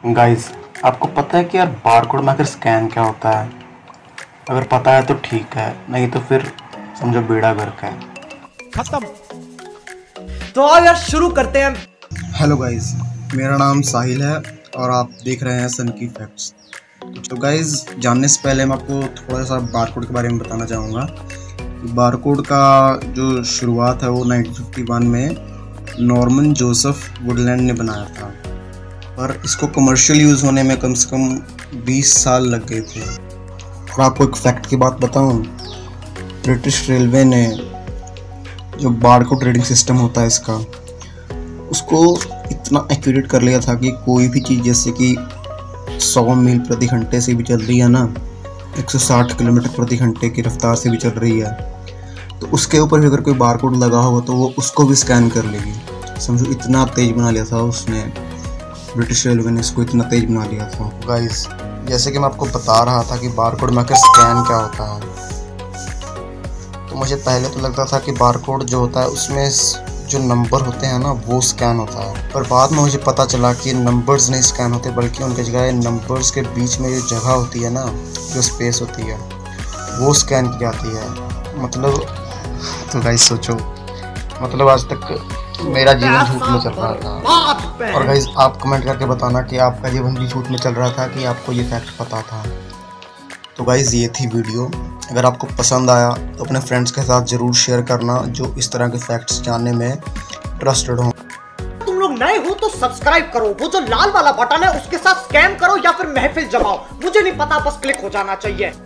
Guys, आपको पता है कि यार बारकोड में आखिर स्कैन क्या होता है? अगर पता है तो ठीक है, नहीं तो फिर समझो बेड़ा गर्क है। खत्म। तो आओ यार शुरू करते हैं। हेलो गाइस, मेरा नाम साहिल है और आप देख रहे हैं सन की फैक्ट्स। तो गाइस, जानने से पहले मैं आपको थोड़ा सा बारकोड के बारे में बताना चाहूँगा। बारकोड का जो शुरुआत है वो 1951 में नॉर्मन जोसेफ वुडलैंड ने बनाया था, पर इसको कमर्शियल यूज़ होने में कम से कम 20 साल लग गए थे। और आपको एक फैक्ट की बात बताऊं, ब्रिटिश रेलवे ने जो बारकोड रीडिंग सिस्टम होता है इसका, उसको इतना एक्यूरेट कर लिया था कि कोई भी चीज़ जैसे कि 100 मील प्रति घंटे से भी चल रही है ना, 160 किलोमीटर प्रति घंटे की रफ्तार से भी चल रही है, तो उसके ऊपर भी अगर कोई बारकोड लगा होगा तो वो उसको भी स्कैन कर लेगी। समझो इतना तेज बना लिया था उसने, ब्रिटिश रेलवे ने इसको इतना तेज बना लिया था। गाइस, जैसे कि मैं आपको बता रहा था कि बारकोड में आखिर स्कैन क्या होता है, तो मुझे पहले तो लगता था कि बारकोड जो होता है उसमें जो नंबर होते हैं ना वो स्कैन होता है, पर बाद में मुझे पता चला कि नंबर्स नहीं स्कैन होते, बल्कि उनकी जगह नंबर्स के बीच में जो जगह होती है ना, जो स्पेस होती है, वो स्कैन की जाती है। मतलब तो गाइस सोचो, मतलब आज तक मेरा जीवन झूठ में चल रहा था। और गाइस, आप कमेंट करके बताना कि आपका जीवन भी झूठ में चल रहा था कि आपको ये फैक्ट पता था। तो गाइस, ये थी वीडियो। अगर आपको पसंद आया तो अपने फ्रेंड्स के साथ ज़रूर शेयर करना जो इस तरह के फैक्ट्स जानने में इंटरेस्टेड हो। तुम लोग नए हो तो सब्सक्राइब करो, वो जो लाल वाला बटन है उसके साथ स्कैम करो या फिर महफिल जमाओ, मुझे नहीं पता, बस क्लिक हो जाना चाहिए।